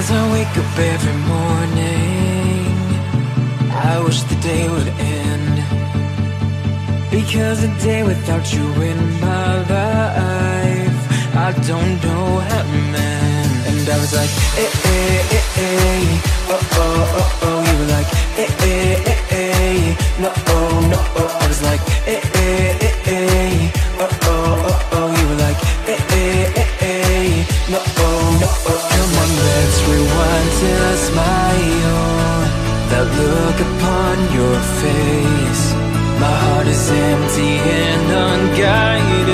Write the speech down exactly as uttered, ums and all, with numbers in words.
As I wake up every morning, I wish the day would end, because a day without you in my life, I don't know how to mend. And I was like, eh, eh, eh, eh, oh, oh, oh, oh. You were like, eh, eh, eh, eh, no, oh, no, oh. I was like, eh, eh, eh, eh, oh, oh, oh, oh. You were like, eh, eh, eh, eh, no, oh, no, oh. Come on, let's rewind till I smile, that look upon your face. My heart is empty and unguided.